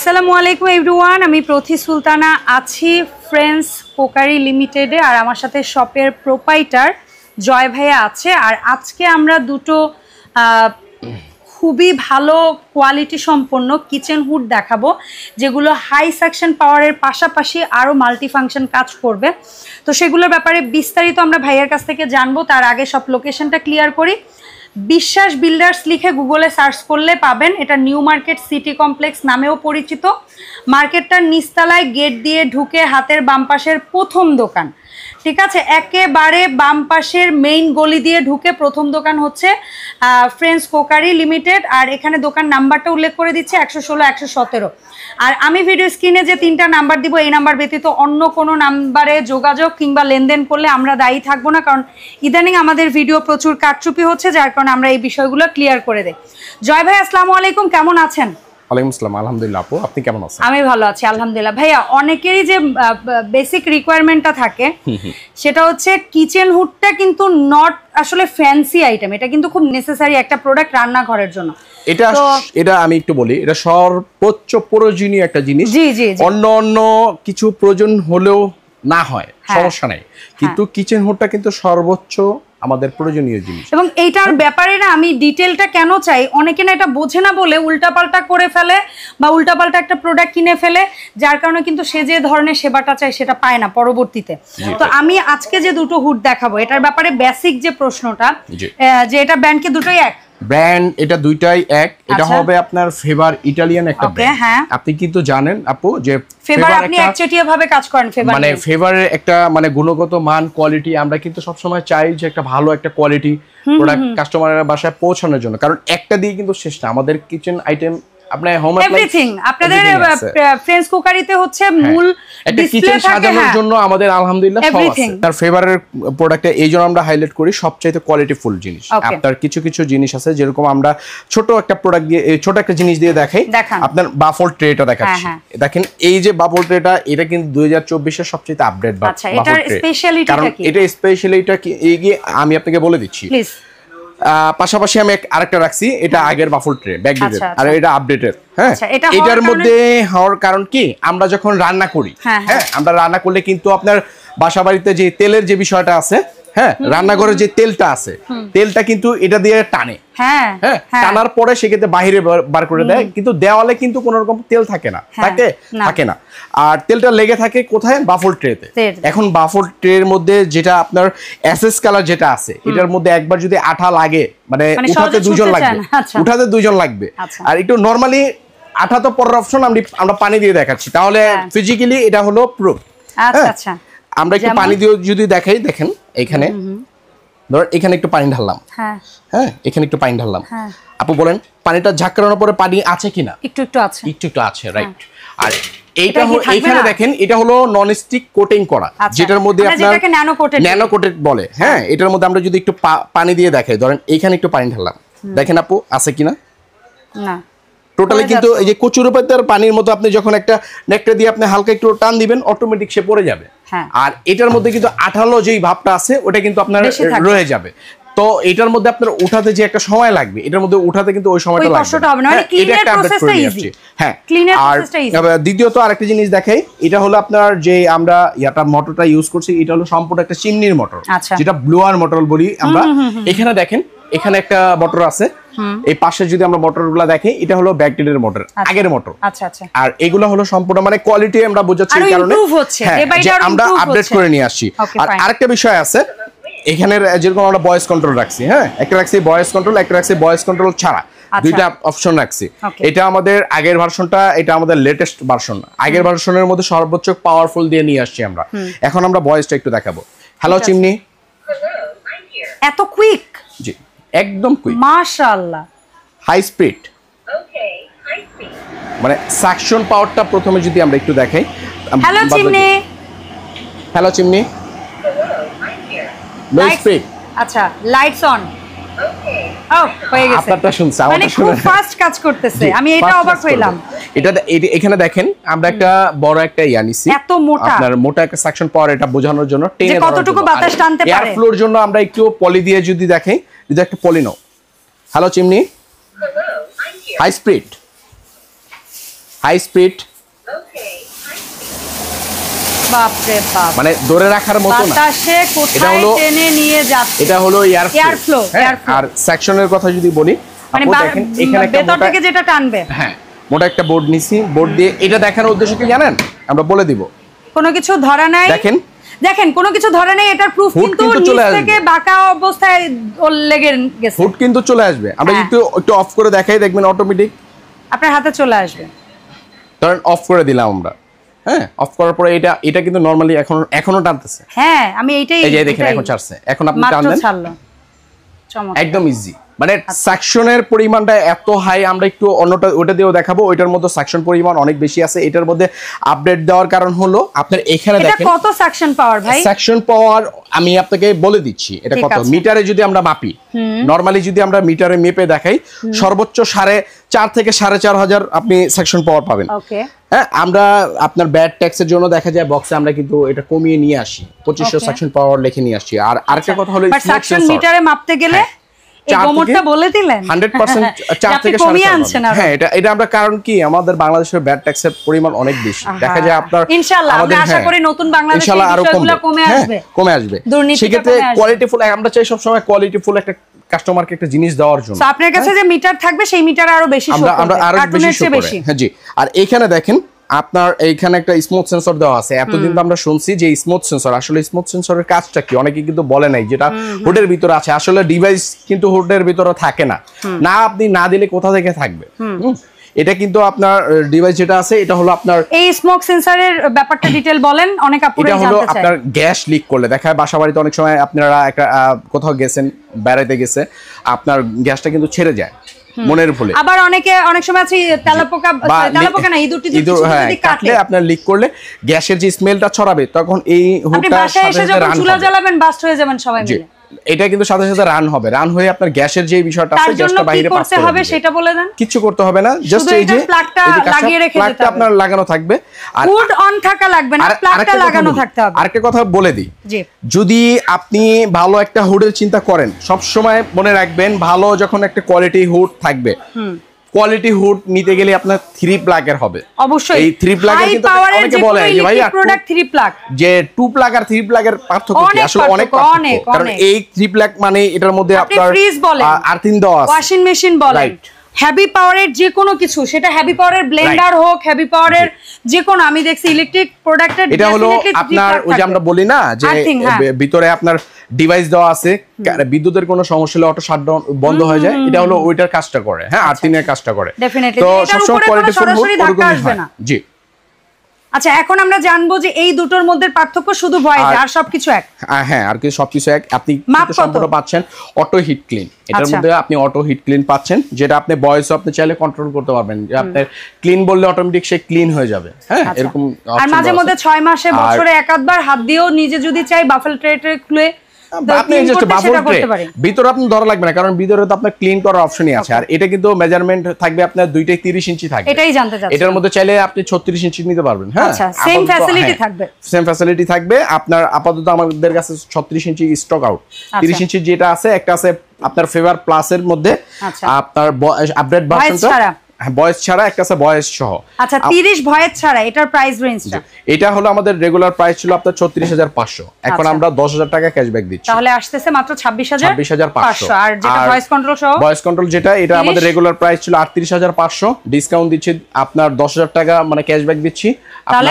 আসসালামু আলাইকুম এভরিওয়ান, আমি প্রথি সুলতানা আছি ফ্রেন্ডস কোকারি লিমিটেডে। আর আমার সাথে শপের প্রোপাইটার জয় ভাইয়া আছে। আর আজকে আমরা দুটো খুবই ভালো কোয়ালিটি সম্পন্ন কিচেন হুড দেখাবো, যেগুলো হাই সাকশন পাওয়ারের পাশাপাশি আরও মাল্টিফাংশন কাজ করবে। তো সেগুলোর ব্যাপারে বিস্তারিত আমরা ভাইয়ার কাছ থেকে জানবো। তার আগে সব লোকেশনটা ক্লিয়ার করি। বিশ্বাস বিল্ডার্স লিখে গুগলে সার্চ করলে পাবেন। এটা নিউ মার্কেট সিটি কমপ্লেক্স নামেও পরিচিত। মার্কেটটার নিচতলায় গেট দিয়ে ঢুকে হাতের বাম পাশের প্রথম দোকান, ঠিক আছে, একেবারে বাম পাশের মেইন গলি দিয়ে ঢুকে প্রথম দোকান হচ্ছে ফ্রেন্ডস কোকারি লিমিটেড। আর এখানে দোকান নাম্বারটা উল্লেখ করে দিচ্ছে 116 117। আর আমি ভিডিও স্ক্রিনে যে 3টা নাম্বার দিব, এই নাম্বার ব্যতীত অন্য কোনো নাম্বারে যোগাযোগ কিংবা লেনদেন করলে আমরা দায়ী থাকবো না, কারণ ইদানিং আমাদের ভিডিও প্রচুর কারচুপি হচ্ছে, যার কারণে আমরা এই বিষয়গুলো ক্লিয়ার করে দেই। জয় ভাই, আসসালামু আলাইকুম, কেমন আছেন? ওয়ালাইকুম আসসালাম, আলহামদুলিল্লাহ। আপু, আপনি কেমন আছেন? আমি ভালো আছি আলহামদুলিল্লাহ। ভাইয়া, অনেকেরই যে বেসিক রিকোয়ারমেন্টটা থাকে সেটা হচ্ছে কিচেন হুডটা কিন্তু নট আসলে ফ্যান্সি আইটেম, এটা কিন্তু খুব নেসেসারি একটা প্রোডাক্ট রান্নাঘরের জন্য। এটা আমি একটু বলি, এটা সর্বোচ্চ প্রয়োজনীয় একটা জিনিস। অন্য কিছু প্রয়োজন হলেও না হয় সমস্যা নাই, কিন্তু কিচেন হুডটা কিন্তু সর্বোচ্চ আমাদের প্রয়োজনীয় জিনিস। এবং এইটার ব্যাপারে না আমি ডিটেলটা কেন চাই, অনেকে না এটা বোঝে না বলে উল্টাপাল্টা করে ফেলে বা উল্টাপাল্টা একটা প্রোডাক্ট কিনে ফেলে, যার কারণে কিন্তু সে যে ধরনের সেবাটা চায় সেটা পায় না পরবর্তীতে। তো আমি আজকে যে দুটো হুড দেখাবো, এটার ব্যাপারে বেসিক যে প্রশ্নটা, যে এটা ব্র্যান্ড কি দুটোই এক? ব্র্যান্ড এটা দুইটাই এক। এটা হবে আপনার ফেভার ইটালিয়ান একটা ব্র্যান্ড। আপনি কিন্তু জানেন আপু যে ফেভার আপনি একচেটিয়া ভাবে কাজ করেন। ফেভার মানে ফেভারের একটা মানে গুণগত মান, কোয়ালিটি আমরা কিন্তু সব সময় চাই যে একটা ভালো একটা কোয়ালিটি প্রোডাক্ট কাস্টমারের বাসায় পৌঁছানোর জন্য, কারণ একটা দিয়ে কিন্তু শেষ না। আমাদের কিচেন আইটেম আপনার হোম এভরিথিং আপনাদের ফ্রেন্ডস কুকারিতে হচ্ছে মূল একটা কিচেন সাজানোর জন্য আমাদের আলহামদুলিল্লাহ সব আছে। তার ফেভারের প্রোডাক্টে এইজন্য আমরা হাইলাইট করি সবচেয়ে কোয়ালিটিফুল জিনিস। আপনার কিছু কিছু জিনিস আছে, যেরকম আমরা ছোট একটা প্রোডাক্ট দিয়ে, ছোট একটা জিনিস দিয়ে দেখাই। আপনার বাফল ট্রেটা দেখাচ্ছি, দেখেন এই যে বাফল ট্রেটা, এটা কিন্তু 2024 এর সবচেয়ে আপডেট বাফল ট্রে। কারণ এটা স্পেশালিটা কি আমি আপনাকে বলে দিচ্ছি। পাশাপাশি আমি আরেকটা রাখছি, এটা আগের বাফল ট্রে ব্যাকডেটেড, আর এটা আপডেটেড। হ্যাঁ, এটার মধ্যে হওয়ার কারণ কি, আমরা যখন রান্না করি, হ্যাঁ আমরা রান্না করলে কিন্তু আপনার বাসা বাড়িতে যে তেলের যে বিষয়টা আছে, হ্যাঁ রান্নাঘরে যে তেলটা আছে, তেলটা কিন্তু এটা দিয়ে টানে। হ্যাঁ, টানার পরে সেক্ষেত্রে বাহিরে বার করে দেয়, কিন্তু দেওয়ালে কিন্তু কোনো রকম তেল থাকে না, থাকে না। আর তেলটা লেগে থাকে কোথায়? বাফল ট্রেতে। এখন বাফল ট্রের মধ্যে যেটা আপনার এসএস কালার যেটা আছে, এটার মধ্যে একবার যদি আঠা লাগে, মানে উঠাতে দুজন লাগবে, উঠাতে দুজন লাগবে। আর একটু নরমালি আঠা তো পরের অপশন, আমরা পানি দিয়ে দেখাচ্ছি, তাহলে ফিজিক্যালি এটা হলো প্রুফ। আচ্ছা, আমরা একটু পানি দিয়ে যদি দেখাই, দেখেন এখানে ধর এখানে একটু পানি ঢাললাম, হ্যাঁ এখানে একটু পানি ঢাললাম। আপু বলেন পানিটা ঝাঁকানোর পরে পানি আছে কিনা? একটু একটু আছে, রাইট। আর এইটা এইখানে দেখেন, এটা হলো নন স্টিক কোটিং করা, যেটার মধ্যে আপনার ন্যানো কোটেড বলে। হ্যাঁ, এটার মধ্যে আমরা যদি একটু পানি দিয়ে দেখাই, ধরেন এইখানে একটু পানি ঢাললাম, দেখেন আপু আছে কিনা? না, টোটালি কিন্তু এই যে কচুরিপাতার পানির মতো আপনি যখন একটা নেকটা দিয়ে আপনি হালকা একটু টান দিবেন, অটোমেটিক সে পড়ে যাবে। আর এটার মধ্যে কিন্তু আঠালো যেই ভাবটা আছে, ওটা কিন্তু আপনার রয়ে যাবে। তো এটার মধ্যে আপনার উঠাতে যে একটা সময় লাগবে, এটার মধ্যে উঠাতে কিন্তু ওই সময়টা লাগবে না, এটা একটা আপডেট করে নিয়েছি। হ্যাঁ, আর দ্বিতীয়ত আরেকটা জিনিস দেখাই, এটা হলো আপনার যে আমরা ইয়াটা মোটরটা ইউজ করছি, এটা হলো সম্পূর্ণ একটা চিমনির মোটর, যেটা ব্লোয়ার মোটর বলি আমরা। এখানে দেখেন, এখানে একটা মোটর আছে, এই পাশে যদি আমরা মোটরগুলো দেখি, এটা হলো ব্যাকডেটেড মোটর, আগের মোটর। আর এগুলো হলো সম্পূর্ণ মানে কোয়ালিটি আমরা বোঝাচ্ছি, কারণে আমরা আপডেট করে নিয়ে আসছি। আর আরেকটা বিষয় আছে, এখানে যেরকম আমরা ভয়েস কন্ট্রোল রাখছি, হ্যাঁ একটা রাখছি ভয়েস কন্ট্রোল, একটা রাখছি ভয়েস কন্ট্রোল ছাড়া, দুইটা অপশন রাখছি। এটা আমাদের আগের ভার্সনটা, এটা আমাদের লেটেস্ট ভার্সন। আগের ভার্সনের মধ্যে সর্বোচ্চ পাওয়ারফুল দিয়ে নিয়ে আসছি আমরা। এখন আমরা ভয়েসটা একটু দেখাবো। হ্যালো চিমনি, এত কুইক? জি, একদম কুইক, মাশাআল্লাহ। High speed, okay high speed, মানে সাকশন পাওয়ারটা প্রথমে যদি আমরা একটু দেখাই। Hello chimney, hello chimney, low speed. আচ্ছা, লাইটস অন। ওকে, ও হয়ে গেছে। আপনারটা শুনছে, আমারটা শুনে খুব ফাস্ট কাজ করতেছে, আমি এটা অবাক হইলাম। এটা এখানে দেখেন, আমরা একটা বড় একটা ইয়া নিছি, এত মোটা, আপনার মোটা একটা সাকশন পাওয়ার, এটা বোঝানোর জন্য টেনে কতটুকু বাতাস টানতে পারে। এয়ার ফ্লোর জন্য আমরা একটু পলি দিয়ে যদি দেখাই, যদি একটা পলি নাও। Hello chimney, high speed, high speed, বাপ রে বাপ, মানে ধরে রাখার মতো না, বাতাসে কোথায় টেনে নিয়ে যাচ্ছে। এটা হলো এয়ার ফ্লো। আর সেকশনের কথা যদি বলি, মানে দেখেন এখানে একটা ভেতর থেকে যেটা টানবে, হ্যাঁ মোটা একটা বোর্ড নিছি, বোর্ড দিয়ে এটা দেখানোর উদ্দেশ্য কি জানেন, আমরা বলে দিব কোনো কিছু ধরা নাই। দেখেন কোনো কিছু ধরে নাই, এটার প্রুফ কিন্তু নিচ থেকে বাঁকা অবস্থায় লেগে গেছে, হুড কিন্তু চলে আসবে। আমরা একটু অফ করে দেখাই, দেখবেন অটোমেটিক আপনার হাতে চলে আসবে। ধরেন অফ করে দিলাম আমরা, হ্যাঁ অফ করার পরে এটা কিন্তু নরমালি এখনো টানতেছে। হ্যাঁ আমি এইটাই, এই যে দেখেন এখন ছাড়ছে, এখন আপনি টানলেন চমৎকার, একদম ইজি। মানে সেকশনের পরিমাণটা এত হাই, আমরা একটু অন্যটা ওটা দিয়েও দেখাবো, ওইটার মধ্যে সেকশন পরিমাণ অনেক বেশি আছে। এটার মধ্যে আপডেট দেওয়ার কারণ হলো আপনার এখানে দেখেন কত সেকশন পাওয়ার ভাই, সেকশন পাওয়ার আমি আপনাকে বলে দিচ্ছি এটা কত। মিটারে যদি আমরা মাপি, নরমালি যদি আমরা মিটারে মেপে দেখাই, সর্বোচ্চ 4.5 থেকে 4.5 আপনি সেকশন পাওয়ার পাবেন। ওকে হ্যাঁ, আমরা আপনার ব্যাড ট্যাক্সের জন্য দেখা যায় বক্সে আমরা কিন্তু এটা কমিয়ে নিয়ে আসি, 2500 সেকশন পাওয়ার লিখে নিয়ে আসি। আর আরেকটা কথা হলো সেকশন মিটারে মাপতে গেলে এই গোমরটা বলে দিলেন 100% 4 থেকে 4.5। হ্যাঁ এটা আমরা, কারণ কি আমাদের বাংলাদেশের ব্যাড ট্যাক্সের পরিমাণ অনেক বেশি, দেখা যায় আপনার ইনশাআল্লাহ আমরা আশা করি নতুন বাংলাদেশে এই বিষয়গুলো কমে আসবে। সেক্ষেত্রে কোয়ালিটিফুল, আমরা চাই সব সময় কোয়ালিটিফুল একটা কাস্টমারকে একটা জিনিস দেওয়ার জন্য। আপনার কাছে যে মিটার থাকবে সেই মিটার আরো বেশি শো করবে, আমরা আরো বেশি। হ্যাঁ জি। আর এইখানে দেখেন আপনার এইখানে একটা স্মুথ সেন্সর দেওয়া আছে। এতদিন তো আমরা শুনছি যে স্মুথ সেন্সর, আসলে স্মুথ সেন্সরের কাজটা কি অনেকে কিন্তু বলে নাই, যেটা হুডের ভিতরে আছে। আসলে ডিভাইস কিন্তু হুডের ভিতরে থাকে না, না আপনি না দিলে কোথা থেকে থাকবে। এটা কিন্তু আপনার ডিভাইস যেটা আছে এটা হলো আপনার এই স্মোক সেন্সরের ব্যাপারটা ডিটেইল বলেন, অনেক আপুরা জানতে চায়। এটা হলো আপনার গ্যাস লিক করলে দেখা যায় বাসা বাড়িতে অনেক সময় আপনারা একটা কোথাও গেছেন, বেড়াইতে গেছে, আপনার গ্যাসটা কিন্তু ছেড়ে যায় মনের ভুলে। আবার অনেক সময় আছে তেলাপোকা না, ইঁদুরটি যদি কাটলে আপনার লিক করলে গ্যাসের যে স্মেলটা ছড়াবে, তখন এই হুডটা সাথে সাথে রান হবে, চুলা জ্বালাবেন বাস্ট হয়ে যাবেন সবাই মিলে। এটা কিন্তু সাথে সাথে রান হবে, রান হয়ে আপনার গ্যাসের যে বিষয়টা আছে গ্যাসটা বাইরে পাস করতে হবে, সেটা বলে দেন। কিছু করতে হবে না, জাস্ট এই যে প্লাগটা লাগিয়ে রেখে দিতে হবে, প্লাগটা আপনার লাগানো থাকবে, আর হুড অন থাকা লাগবে না, প্লাগটা লাগানো থাকতে হবে। আরেকটা কথা বলে দিই, যদি আপনি ভালো একটা হুডের চিন্তা করেন, সব সময় মনে রাখবেন ভালো যখন একটা কোয়ালিটি হুড থাকবে, কোয়ালিটি হুড নিতে গেলে আপনার 3 প্লাগের হবে অবশ্যই। এই 3 প্লাগের কিন্তু অনেকে বলে যে ভাই প্রোডাক্ট 3 প্লাগ, যে 2 প্লাগ আর 3 প্লাগের পার্থক্য কি? আসলে অনেক পার্থক্য, কারণ এই 3 প্লাগ মানে এটার মধ্যে আপনার আর্থিং দেওয়া আছে, ওয়াশিং মেশিন বলেন, হেভি পাওয়ারের যে কোনো কিছু, সেটা হেভি পাওয়ারের ব্লেন্ডার হোক, হেভি পাওয়ারের যে কোনো, আমি দেখছি ইলেকট্রিক প্রোডাক্টের এটা হলো আপনার ওই যে আমরা বলি না যে ভিতরে আপনার ডিভাইস দেওয়া আছে, বিদ্যুতের কোনো সমস্যা হলে অটো শাটডাউন বন্ধ হয়ে যায়, এটা হলো ওইটার কাজটা করে। হ্যাঁ, আর্থিং এর কাজটা করে। তো সবসময় কোয়ালিটিফুল হুড ওরকমই হয়। জি। আচ্ছা, এখন আমরা জানবো যে এই দুটোর মধ্যে পার্থক্য শুধু ভয়েস, আর সবকিছু এক। হ্যাঁ, আর কি সবকিছু এক। আপনি সম্পূর্ণ পাচ্ছেন অটো হিট ক্লিন, এটার মধ্যে আপনি অটো হিট ক্লিন পাচ্ছেন, যেটা আপনি ভয়েসও আপনি চাইলে কন্ট্রোল করতে পারবেন, যে আপনি ক্লিন বললে অটোমেটিক সে ক্লিন হয়ে যাবে। হ্যাঁ, এরকম। আর মাঝে মধ্যে 6 মাসে বছরে একবার হাত দিয়েও নিজে যদি চাই বাফেল ট্রে খুলে আপনি জাস্ট বাফল ট্রে ভিতরে আপনি ধরা লাগবে না, কারণ ভিতরে তো আপনার ক্লিন করার অপশনই আছে। আর এটা কিন্তু মেজারমেন্ট থাকবে আপনার দুইটাই 30 ইঞ্চি থাকবে, এটাই জানতে চাচ্ছি। এটার মধ্যে চাইলে আপনি 36 ইঞ্চি নিতে পারবেন। হ্যাঁ, আচ্ছা, সেম ফ্যাসিলিটি থাকবে, সেম ফ্যাসিলিটি থাকবে। আপনার আপাতত আমাদের কাছে 36 ইঞ্চি স্টক আউট, 30 ইঞ্চি যেটা আছে, একটা আছে আপনার ফেভার প্লাস এর মধ্যে, আপনার আপডেট ভার্সনটা ভয়েস ছাড়া, একটা আছে ভয়েস সহ। আচ্ছা, 30 ভয়েস ছাড়া, এটার প্রাইস রেঞ্জটা? এটা হলো আমাদের রেগুলার প্রাইস ছিল আপনার 34500, এখন আমরা 10000 টাকা ক্যাশব্যাক দিচ্ছি, তাহলে আসতেছে মাত্র 26500। আর যেটা ভয়েস কন্ট্রোল সহ, ভয়েস কন্ট্রোল যেটা, এটা আমাদের রেগুলার প্রাইস ছিল 38500, ডিসকাউন্ট দিচ্ছি আপনার 10000 টাকা মানে ক্যাশব্যাক দিচ্ছি, তাহলে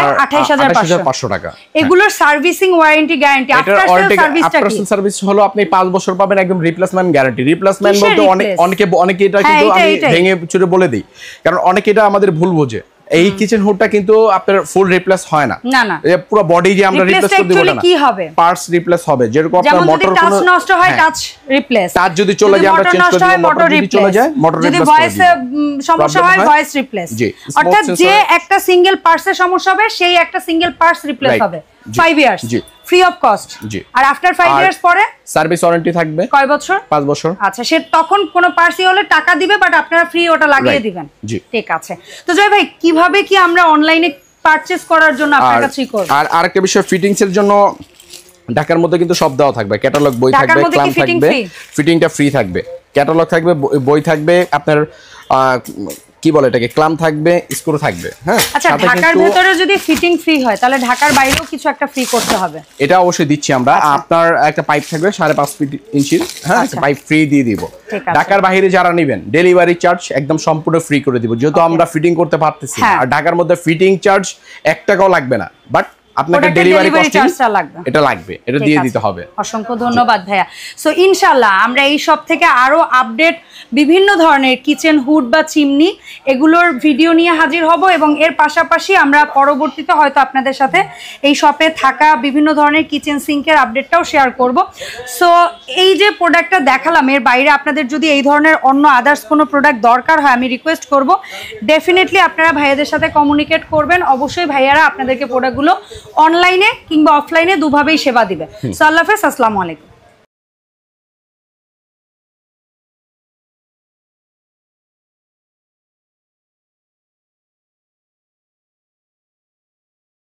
28500 টাকা। এগুলোর servicing warranty guarantee, after sale সার্ভিসটা কি? আফটার সেল সার্ভিস হলো আপনি 5 বছর পাবেন একদম রিপ্লেসমেন্ট গ্যারান্টি। রিপ্লেসমেন্ট বলতে অনেকে এটা কিন্তু আমি ভেঙে চুরে বলে দিই, কারণ অনেকে এটা আমাদের ভুল বোঝে। এই কিচেন হুডটা কিন্তু আপনার ফুল রিপ্লেস হয় না, পুরো বডি যে আমরা রিপ্লেস করে দেব না, কি হবে পার্টস রিপ্লেস হবে। যেরকম আপনার মোটর কোনো টাচ নষ্ট হয়, টাচ রিপ্লেস, টাচ যদি চলে যায় আমরা চেঞ্জ করে দেব, মোটর যদি চলে যায় মোটর রিপ্লেস করে দেব, যদি ভয়েস সমস্যা হয় ভয়েস রিপ্লেস। অর্থাৎ যে একটা সিঙ্গেল পার্টসের সমস্যা হবে, সেই একটা সিঙ্গেল পার্টস রিপ্লেস হবে 5 ইয়ার্স ফ্রি অফ কস্ট। আর আফটার 5 ইয়ার্স পরে সার্ভিস ওয়ারেন্টি থাকবে। কয় বছর? 5 বছর। আচ্ছা, সে তখন কোনো পার্সি হলে টাকা দিবে, বাট আপনারা ফ্রি ওটা লাগিয়ে দিবেন। ঠিক আছে। তো জয় ভাই, কিভাবে কি আমরা অনলাইনে পারচেজ করার জন্য আপনার কাছেই করব? আর আরেকটা বিষয়, ফিটিংস এর জন্য ঢাকার মধ্যে কিন্তু সব দেওয়া থাকবে, ক্যাটালগ বই থাকবে, ক্লাম থাকবে, ফিটিংটা ফ্রি থাকবে, ক্যাটালগ থাকবে, বই থাকবে, আপনার কি বলে এটাকে ক্লাম থাকবে, স্ক্রু থাকবে। হ্যাঁ, আচ্ছা ঢাকার ভিতরে যদি ফিটিং ফ্রি হয় তাহলে ঢাকার বাইরেও কিছু একটা ফ্রি করতে হবে। এটা অবশ্যই দিচ্ছি আমরা। আপনার একটা পাইপ থাকবে 5.5 ইঞ্চির, হ্যাঁ, একটা পাইপ ফ্রি দিয়ে দিব। ঢাকার বাইরে যারা নেবেন ডেলিভারি চার্জ একদম সম্পূর্ণ ফ্রি করে দিব, যেহেতু আমরা ফিটিং করতে পারতেছি না। আর ঢাকার মধ্যে ফিটিং চার্জ 1 টাকাও লাগবে না, বাট আপনাকে ডেলিভারি চার্জটা লাগবে, এটা লাগবে, এটা দিয়ে দিতে হবে। অসংখ্য ধন্যবাদ ভাইয়া। সো ইনশাআল্লাহ আমরা এই সব থেকে আরো আপডেট বিভিন্ন ধরনের কিচেন হুড বা চিমনি এগুলোর ভিডিও নিয়ে হাজির হব, এবং এর পাশাপাশি আমরা পরবর্তীতে হয়তো আপনাদের সাথে এই শপে থাকা বিভিন্ন ধরনের কিচেন সিঙ্কের আপডেটটাও শেয়ার করব। সো এই যে প্রোডাক্টটা দেখালাম, এর বাইরে আপনাদের যদি এই ধরনের অন্য আদার্স কোনো প্রোডাক্ট দরকার হয় আমি রিকোয়েস্ট করব ডেফিনেটলি আপনারা ভাইয়াদের সাথে কমিউনিকেট করবেন। অবশ্যই ভাইয়ারা আপনাদেরকে প্রোডাক্টগুলো অনলাইনে কিংবা অফলাইনে দুভাবেই সেবা দিবে। সো আল্লাহ হাফেজ, আসসালামু আলাইকুম।